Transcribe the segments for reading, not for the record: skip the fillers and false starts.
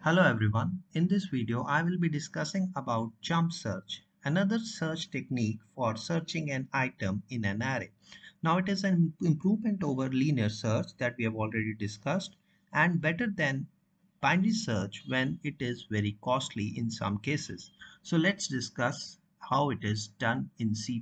Hello everyone. In this video, I will be discussing about jump search, another search technique for searching an item in an array. Now it is an improvement over linear search that we have already discussed and better than binary search when it is very costly in some cases. So let's discuss how it is done in C++.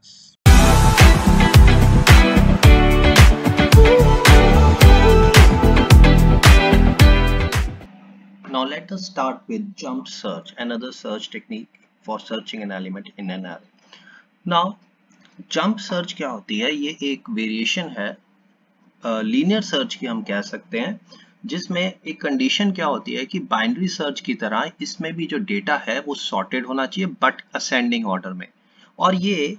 Now let us start with jump search, another search technique for searching an element in an array. Now jump search क्या होती है? ये एक variation है linear search की, हम कह सकते हैं, जिसमें एक कंडीशन क्या होती है कि बाइनरी सर्च की तरह इसमें भी जो डेटा है वो सॉर्टेड होना चाहिए बट असेंडिंग ऑर्डर में। और ये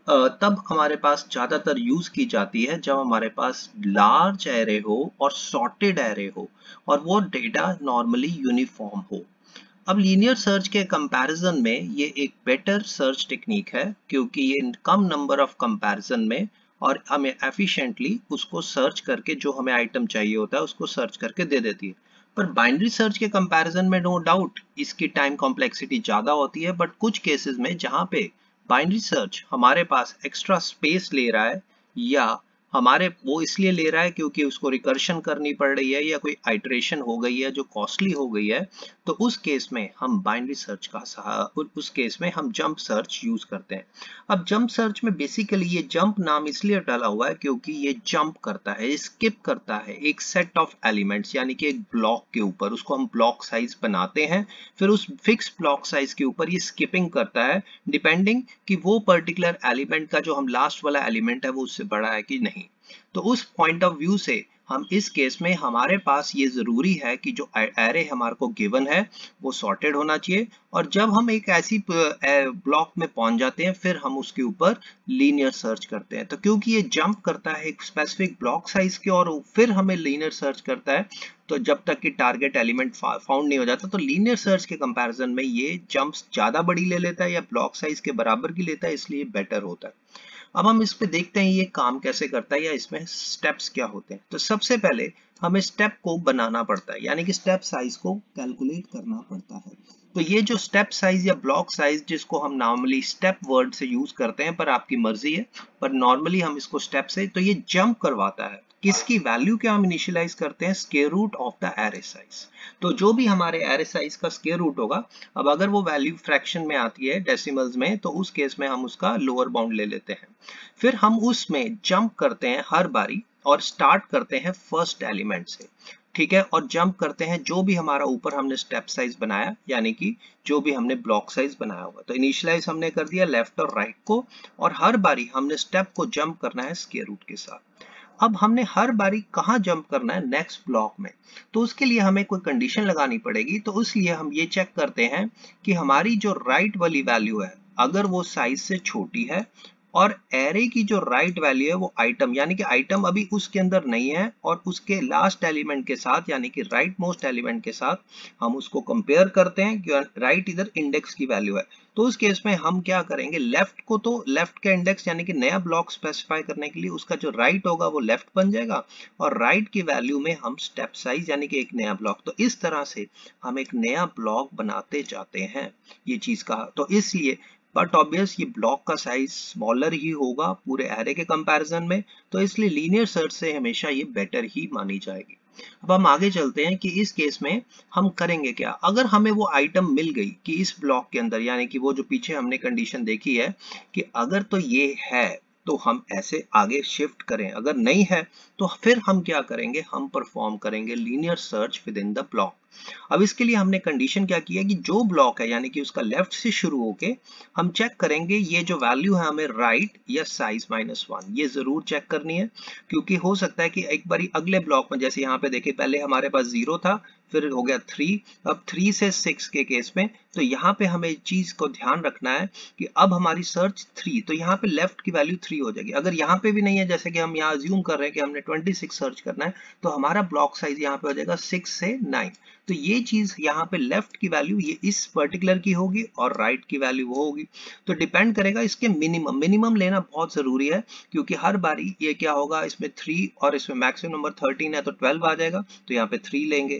तब हमारे पास ज्यादातर यूज की जाती है जब हमारे पास लार्ज एरे हो और सॉर्टेड एरे हो और वो डेटा नॉर्मली यूनिफॉर्म हो। अब लीनियर सर्च के कंपैरिजन में ये एक बेटर सर्च टेक्निक है क्योंकि ये कम नंबर ऑफ कंपैरिजन में और हमें एफिशिएंटली उसको सर्च करके जो हमें आइटम चाहिए होता है उसको सर्च करके दे देती है। पर बाइनरी सर्च के कंपैरिजन में नो डाउट इसकी टाइम कॉम्प्लेक्सिटी ज्यादा होती है, बट कुछ केसेस में जहां पे बाइनरी सर्च हमारे पास एक्स्ट्रा स्पेस ले रहा है या हमारे वो इसलिए ले रहा है क्योंकि उसको रिकर्शन करनी पड़ रही है या कोई आइटरेशन हो गई है जो कॉस्टली हो गई है, तो उस केस में हम बाइनरी सर्च का उस केस में हम जंप सर्च यूज करते हैं। अब जंप सर्च में बेसिकली ये जंप नाम इसलिए डाला हुआ है क्योंकि ये जंप करता है, स्किप करता है एक सेट ऑफ एलिमेंट्स, यानी कि एक ब्लॉक के ऊपर उसको हम ब्लॉक साइज बनाते हैं, फिर उस फिक्स ब्लॉक साइज के ऊपर ये स्किपिंग करता है डिपेंडिंग कि वो पर्टिकुलर एलिमेंट का जो हम लास्ट वाला एलिमेंट है वो उससे बड़ा है कि नहीं। तो उस पॉइंट ऑफ व्यू से हम इस केस में हमारे पास ये जरूरी है कि जो एरे हमारे को गिवन है वो सॉर्टेड होना चाहिए, और जब हम एक ऐसी ब्लॉक में पहुंच जाते हैं फिर हम उसके ऊपर लीनियर सर्च करते हैं। तो क्योंकि ये जंप करता है एक स्पेसिफिक ब्लॉक साइज के और फिर हमें लीनियर सर्च करता है, तो जब तक कि टारगेट एलिमेंट फाउंड नहीं हो जाता, तो लीनियर सर्च के कंपैरिजन में ये जंप्स ज्यादा बड़ी ले लेता है या ब्लॉक साइज के बराबर की लेता है, इसलिए बेटर होता है। अब हम इस पे देखते हैं ये काम कैसे करता है या इसमें स्टेप्स क्या होते हैं। तो सबसे पहले हमें स्टेप को बनाना पड़ता है, यानी कि स्टेप साइज को कैलकुलेट करना पड़ता है। तो ये जो स्टेप साइज या ब्लॉक साइज जिसको हम नॉर्मली स्टेप वर्ड से यूज करते हैं, पर आपकी मर्जी है, पर नॉर्मली हम इसको स्टेप से, तो ये जंप करवाता है किसकी वैल्यू क्या हम इनिशियलाइज करते हैं, square root of the array size. तो जो भी हमारे एरे साइज का स्क्वायर रूट होगा, अब अगर वो वैल्यू फ्रैक्शन में आती है डेसिमल्स में, तो उस केस में हम उसका लोअर बाउंड ले लेते हैं। फिर हम उसमें जंप करते हैं हर बारी और स्टार्ट करते हैं फर्स्ट एलिमेंट से, ठीक है, और जंप करते हैं जो भी हमारा ऊपर हमने स्टेप साइज बनाया, यानी कि जो भी हमने ब्लॉक साइज बनाया होगा। तो इनिशियलाइज हमने कर दिया लेफ्ट और राइट को, और हर बारी हमने स्टेप को जंप करना है स्क्वायर रूट के साथ। अब हमने हर बारी कहां जंप करना है, नेक्स्ट ब्लॉक में, तो उसके लिए हमें कोई कंडीशन लगानी पड़ेगी। तो इसलिए हम ये चेक करते हैं कि हमारी जो राइट वाली वैल्यू है अगर वो साइज से छोटी है, और एरे की जो राइट वैल्यू है वो आइटम, यानी कि आइटम अभी उसके अंदर नहीं है, और उसके लास्ट एलिमेंट के साथ यानी कि राइट मोस्ट एलिमेंट के साथ हम उसको कंपेयर करते हैं कि राइट इधर इंडेक्स की वैल्यू है। तो उस केस में हम क्या करेंगे, लेफ्ट को, तो लेफ्ट का इंडेक्स यानी कि नया ब्लॉक स्पेसिफाई करने के लिए उसका जो राइट होगा वो लेफ्ट बन जाएगा, और राइट की वैल्यू में हम स्टेप साइज यानी कि एक नया ब्लॉक। तो इस तरह से हम एक नया ब्लॉक बनाते जाते हैं, ये चीज कहा। तो इसलिए बट ऑब्वियस ये ब्लॉक का साइज स्मॉलर ही होगा पूरे एरे के कंपैरिजन में, तो इसलिए लीनियर सर्च से हमेशा ये बेटर ही मानी जाएगी। अब हम आगे चलते हैं कि इस केस में हम करेंगे क्या। अगर हमें वो आइटम मिल गई कि इस ब्लॉक के अंदर, यानी कि वो जो पीछे हमने कंडीशन देखी है कि अगर तो ये है तो हम ऐसे आगे शिफ्ट करें, अगर नहीं है तो फिर हम क्या करेंगे, हम परफॉर्म करेंगे linear search within the block. अब इसके लिए हमने कंडीशन क्या की है कि जो ब्लॉक है यानी कि उसका लेफ्ट से शुरू होके हम चेक करेंगे ये जो वैल्यू है हमें राइट या साइज -1, ये जरूर चेक करनी है, क्योंकि हो सकता है कि एक बारी अगले ब्लॉक में, जैसे यहाँ पे देखिए पहले हमारे पास 0 था, फिर हो गया 3, अब 3 से 6 के केस में, तो यहाँ पे हमें चीज को ध्यान रखना है कि अब हमारी सर्च 3, तो यहाँ पे लेफ्ट की वैल्यू 3 हो जाएगी। अगर यहाँ पे भी नहीं है, जैसे कि हम यहाँ अज्यूम कर रहे हैं कि हमने 26 सर्च करना है, तो हमारा ब्लॉक साइज यहाँ पे हो जाएगा 6 से 9। तो ये चीज यहाँ पे लेफ्ट की वैल्यू ये इस पर्टिकुलर की होगी और राइट की वैल्यू वो होगी। तो डिपेंड करेगा इसके मिनिमम लेना बहुत जरूरी है, क्योंकि हर बारी ये क्या होगा, इसमें 3 और इसमें मैक्सिमम नंबर 13 है तो 12 आ जाएगा, तो यहाँ पे 3 लेंगे, यहाँ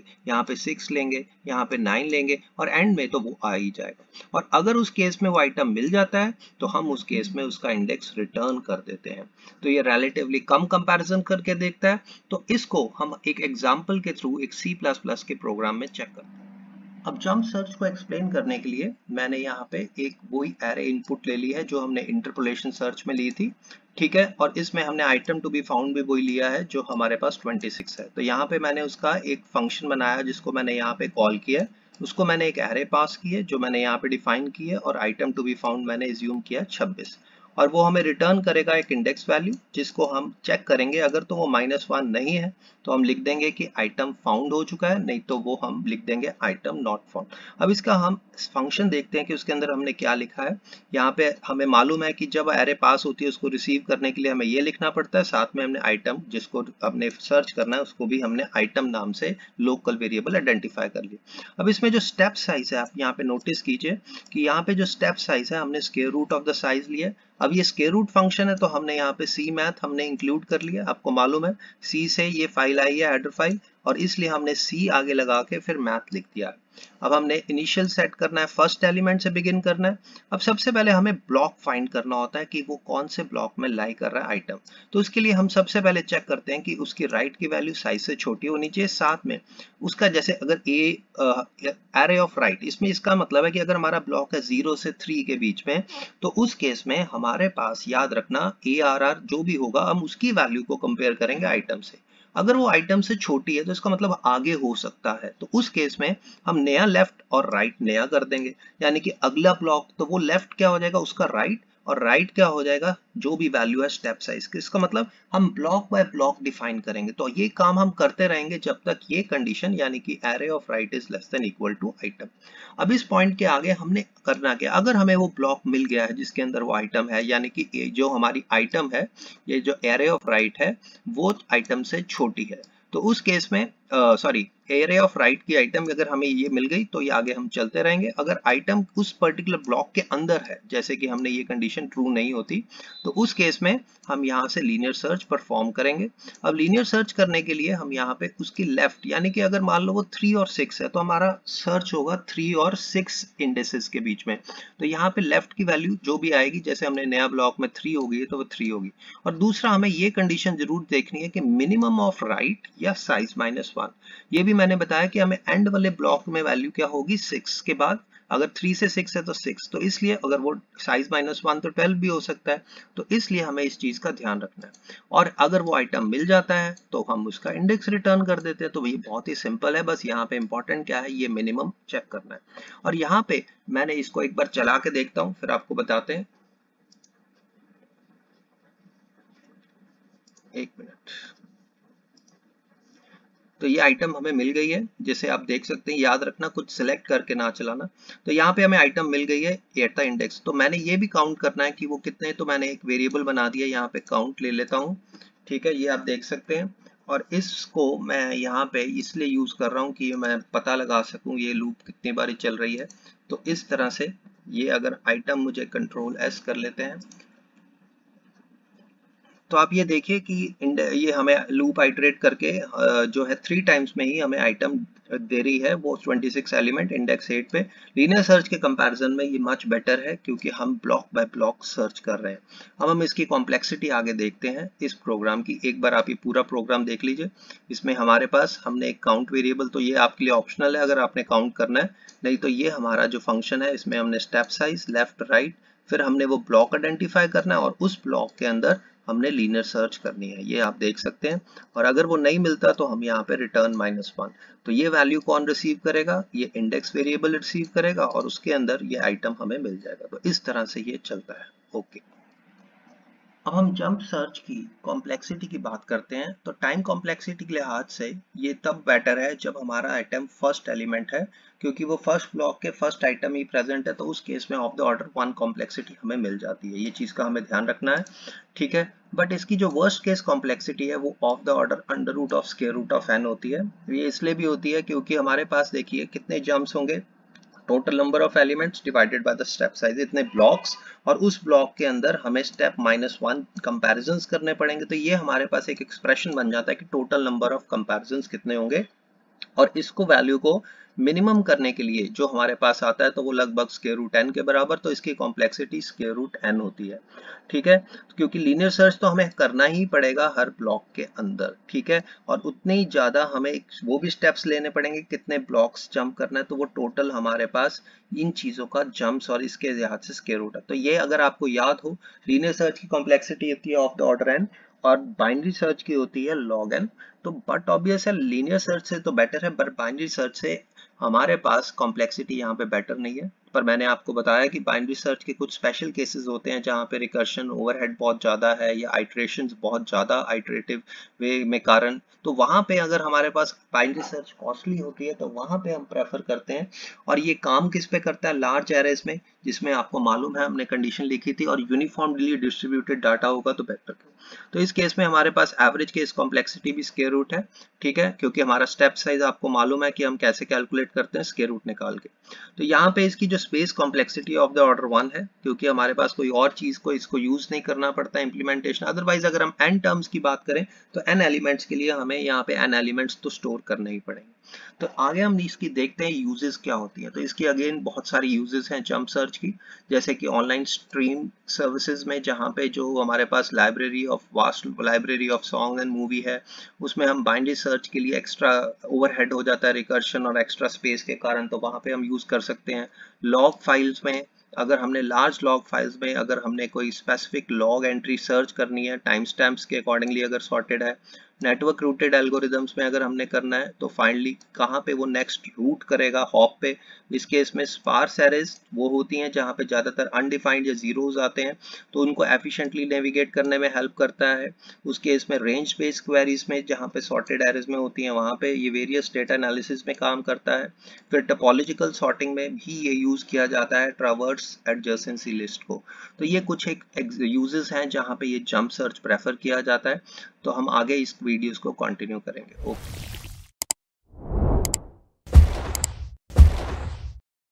यहाँ पे 6 लेंगे, यहाँ पे 9 लेंगे और एंड में तो वो आ ही जाएगा। और अगर उस केस में वो आइटम मिल जाता है तो हम उस केस में उसका इंडेक्स रिटर्न कर देते हैं। तो ये रिलेटिवली कम कंपैरिजन करके देखता है। तो इसको हम एक एग्जांपल के थ्रू एक C++ के प्रोग्राम में चेक करते हैं। अब जंप सर्च को एक्सप्लेन करने के लिए मैंने यहाँ पे एक वही एरे इनपुट ले ली है जो हमने इंटरपोलेशन सर्च में ली थी, ठीक है। और इसमें हमने आइटम टू बी फाउंड भी वही लिया है जो हमारे पास 26 है। तो यहाँ पे मैंने उसका एक फंक्शन बनाया जिसको मैंने यहाँ पे कॉल किया, उसको मैंने एक एरे पास की है जो मैंने यहाँ पे डिफाइन की है, और आइटम टू बी फाउंड मैंने एज्यूम किया 26, और वो हमें रिटर्न करेगा एक इंडेक्स वैल्यू जिसको हम चेक करेंगे। अगर तो वो -1 नहीं है तो हम लिख देंगे कि आइटम फाउंड हो चुका है, नहीं तो वो हम लिख देंगे आइटम नॉट फाउंड। अब इसका हम फंक्शन देखते हैं कि उसके अंदर हमने क्या लिखा है। यहाँ पे हमें मालूम है कि जब एरे पास होती है उसको रिसीव करने के लिए हमें ये लिखना पड़ता है, साथ में हमने आइटम जिसको हमने सर्च करना है उसको भी हमने आइटम नाम से लोकल वेरिएबल आइडेंटिफाई कर लिया। अब इसमें जो स्टेप साइज है आप यहाँ पे नोटिस कीजिए कि यहाँ पे जो स्टेप साइज है हमने square root of the size लिया। अब ये स्क्वायर रूट फंक्शन है तो हमने यहाँ पे सी मैथ हमने इंक्लूड कर लिया। आपको मालूम है सी से ये फाइल आई है, हेडर फाइल, और इसलिए हमने सी आगे लगा के फिर मैथ लिख दिया। अब हमने इनिशियल सेट करना है, फर्स्ट एलिमेंट से बिगिन करना है। अब सबसे पहले हमें ब्लॉक फाइंड करना होता है कि वो कौन से ब्लॉक में लाई कर रहा है आइटम। तो उसके लिए हम सबसे पहले चेक करते हैं कि उसकी राइट की वैल्यू साइज से छोटी होनी चाहिए, साथ में उसका जैसे अगर एरे ऑफ राइट, इसमें इसका मतलब है कि अगर हमारा ब्लॉक है 0 से 3 के बीच में, तो उस केस में हमारे पास याद रखना ARR जो भी होगा हम उसकी वैल्यू को कंपेयर करेंगे आइटम से। अगर वो आइटम से छोटी है तो इसका मतलब आगे हो सकता है, तो उस केस में हम नया लेफ्ट और राइट नया कर देंगे, यानी कि अगला ब्लॉक तो वो लेफ्ट क्या हो जाएगा उसका राइट, और राइट क्या हो जाएगा जो भी वैल्यू है स्टेप साइज की। इसका मतलब हम ब्लॉक बाय ब्लॉक डिफाइन करेंगे। तो ये काम हम करते रहेंगे जब तक ये कंडीशन यानी कि array of right is less than equal to item. अब इस पॉइंट के आगे हमने करना क्या, अगर हमें वो ब्लॉक मिल गया है जिसके अंदर वो आइटम है, यानी कि जो हमारी आइटम है ये जो एरे ऑफ राइट है वो आइटम से छोटी है, तो उस केस में सॉरी एरे ऑफ राइट की आइटम अगर हमें ये मिल गई तो ये आगे हम चलते रहेंगे। अगर आइटम उस पर्टिकुलर ब्लॉक के अंदर है, जैसे कि हमने ये कंडीशन ट्रू नहीं होती, तो उस केस में हम यहाँ से लीनियर सर्च परफॉर्म करेंगे। अब लीनियर सर्च करने के लिए हम यहाँ पे उसकी लेफ्ट, यानी कि अगर मान लो वो 3 और 6 है तो हमारा सर्च होगा 3 और 6 इंडेसेस के बीच में। तो यहाँ पे लेफ्ट की वैल्यू जो भी आएगी, जैसे हमने नया ब्लॉक में 3 होगी तो वो 3 होगी। और दूसरा हमें ये कंडीशन जरूर देखनी है कि मिनिमम ऑफ राइट या साइज -1। ये भी मैंने बताया कि हमें एंड वाले ब्लॉक में वैल्यू क्या होगी 6 के बाद, अगर 3 से 6 है तो 6, तो इसलिए अगर वो साइज -1 तो 12 भी हो सकता है, तो इसलिए हमें इस चीज का ध्यान रखना है। और अगर वो आइटम मिल जाता है तो हम उसका इंडेक्स रिटर्न कर देते हैं। तो ये बहुत ही सिंपल है, बस यहाँ पे इंपॉर्टेंट क्या है ये मिनिमम चेक करना है। और यहाँ पे मैंने इसको एक बार चला के देखता हूँ फिर आपको बताते हैं। एक मिनट। तो ये आइटम हमें मिल गई है, जैसे आप देख सकते हैं, याद रखना कुछ सिलेक्ट करके ना चलाना। तो यहाँ पे हमें आइटम मिल गई है एट द इंडेक्स। तो मैंने ये भी काउंट करना है कि वो कितने, तो मैंने एक वेरिएबल बना दिया, यहाँ पे काउंट ले लेता हूँ, ठीक है, ये आप देख सकते हैं। और इसको मैं यहाँ पे इसलिए यूज कर रहा हूँ कि मैं पता लगा सकूँ ये लूप कितनी बारी चल रही है। तो इस तरह से ये अगर आइटम मुझे Ctrl+S कर लेते हैं तो आप ये देखिए कि ये हमें लूप आइटरेट करके जो है 3 टाइम्स में ही हमें आइटम दे रही है, वो 26 एलिमेंट इंडेक्स 8 पे। लीनियर सर्च के कंपैरिजन में ये मच बेटर है क्योंकि हम ब्लॉक बाय ब्लॉक सर्च कर रहे हैं। अब हम इसकी कॉम्प्लेक्सिटी आगे देखते हैं इस प्रोग्राम की। एक बार आप ये पूरा प्रोग्राम देख लीजिए। इसमें हमारे पास हमने एक काउंट वेरिएबल, तो ये आपके लिए ऑप्शनल है अगर आपने काउंट करना है, नहीं तो ये हमारा जो फंक्शन है इसमें हमने स्टेप साइज लेफ्ट राइट, फिर हमने वो ब्लॉक आइडेंटिफाई करना है और उस ब्लॉक के अंदर हमने लीनियर सर्च करनी है, ये आप देख सकते हैं। और अगर वो नहीं मिलता तो हम यहाँ पे रिटर्न -1। तो ये वैल्यू कौन रिसीव करेगा, ये इंडेक्स वेरिएबल रिसीव करेगा और उसके अंदर ये आइटम हमें मिल जाएगा। तो इस तरह से ये चलता है। ओके, अब हम जंप सर्च की कॉम्प्लेक्सिटी की बात करते हैं। तो टाइम कॉम्प्लेक्सिटी के लिहाज से ये तब बेटर है जब हमारा आइटम फर्स्ट एलिमेंट है, क्योंकि वो फर्स्ट ब्लॉक के फर्स्ट आइटम ही प्रेजेंट है, तो उस केस में ऑफ द ऑर्डर 1 कॉम्प्लेक्सिटी हमें मिल जाती है। ये चीज का हमें ध्यान रखना है, ठीक है। बट इसकी जो वर्स्ट केस कॉम्प्लेक्सिटी है वो ऑफ द ऑर्डर √(n) होती है। ये इसलिए भी होती है क्योंकि हमारे पास देखिए कितने जंप्स होंगे, total number of elements divided by the step size, इतने ब्लॉक्स, और उस ब्लॉक के अंदर हमें स्टेप -1 कंपैरिजंस करने पड़ेंगे। तो ये हमारे पास एक एक्सप्रेशन बन जाता है कि टोटल नंबर ऑफ कंपैरिजंस कितने होंगे, और इसको वैल्यू को मिनिमम करने के लिए जो हमारे पास आता है तो वो लगभग स्क्वायर रूट n के बराबर, तो इसकी कॉम्प्लेक्सिटी स्क्वायर रूट n होती है। ठीक है, क्योंकि लीनियर सर्च तो हमें करना ही पड़ेगा हर ब्लॉक के अंदर। ठीक है, और उतने ही ज्यादा हमें वो भी स्टेप्स लेने पड़ेंगे, कितने ब्लॉक्स जंप करना है, तो वो टोटल हमारे पास इन चीजों का जंप्स और इसके लिहाज से स्क्वायर रूट है। तो ये अगर आपको याद हो, लीनियर सर्च की कॉम्प्लेक्सिटी होती है ऑफ द ऑर्डर n और बाइनरी सर्च की होती है log n। तो बट ऑब्वियस है लीनियर सर्च से तो बेटर है, बट बाइनरी सर्च से हमारे पास कॉम्प्लेक्सिटी यहाँ पे बेटर नहीं है। पर मैंने आपको बताया कि बाइनरी सर्च के कुछ स्पेशल केसेस होते हैं जहाँ पे रिकर्शन ओवरहेड बहुत ज़्यादा है या आइट्रेशंस बहुत ज़्यादा आइट्रेटिव वे में कारण, तो वहाँ पे अगर हमारे पास बाइनरी सर्च कॉस्टली होती है तो वहाँ पे हम प्रेफर करते हैं। और ये काम किस पे करता है, लार्ज एरेज में, जिसमें आपको मालूम है हमने कंडीशन लिखी थी, और यूनिफॉर्मली डिस्ट्रीब्यूटेड डाटा होगा तो बेटर। तो इस केस में हमारे पास एवरेज केस कॉम्प्लेक्सिटी भी स्क्वायर रूट है। ठीक है, क्योंकि हमारा स्टेप साइज आपको मालूम है कि हम कैसे कैलकुलेट करते हैं स्क्वायर रूट निकाल के। तो यहाँ पे इसकी जो space complexity of the order 1 है, क्योंकि हमारे पास कोई और चीज को इसको यूज नहीं करना पड़ता है इंप्लीमेंटेशन। अदरवाइज अगर हम n टर्म्स की बात करें तो n एलिमेंट्स के लिए हमें यहाँ पे n एलिमेंट्स तो स्टोर करने ही पड़ेंगे। तो आगे हम इसकी देखते हैं यूजेस क्या होती है। तो इसकी अगेन बहुत सारी यूजेस हैं जंप सर्च की, जैसे कि ऑनलाइन स्ट्रीम सर्विसेज में, जहाँ पे जो हमारे पास library of vast library of song and movie है, उसमें हम बाइनरी सर्च के लिए एक्स्ट्रा ओवरहेड हो जाता है रिकर्शन और एक्स्ट्रा स्पेस के कारण, तो वहाँ पे हम यूज कर सकते हैं। लॉग फाइल्स में, अगर हमने लार्ज लॉग फाइल्स में अगर हमने कोई स्पेसिफिक लॉग एंट्री सर्च करनी है टाइम स्टैम्प्स के अकॉर्डिंगली अगर सॉर्टेड है, नेटवर्क रूटेड एल्गोरिदम्स में अगर हमने करना है तो फाइनली कहाँ पे वो नेक्स्ट रूट करेगा, हॉप पे। इस केस में स्पार्स एरेज वो होती हैं जहाँ पे ज्यादातर अनडिफाइंड या जीरोज आते हैं, तो उनको एफिशिएंटली नेविगेट करने में हेल्प करता है। उस केस में रेंज बेस्ड क्वेरीज में जहाँ पे सॉर्टेड एरेज में होती हैं वहाँ पे ये वेरियस डेटा एनालिसिस में काम करता है। फिर टोपोलॉजिकल सॉर्टिंग में भी ये यूज किया जाता है ट्रावर्स एडजेसेंसी लिस्ट को। तो ये कुछ एक यूजेस हैं जहाँ पे ये जंप सर्च प्रेफर किया जाता है। तो हम आगे इस वीडियोस को कंटिन्यू करेंगे। ओके।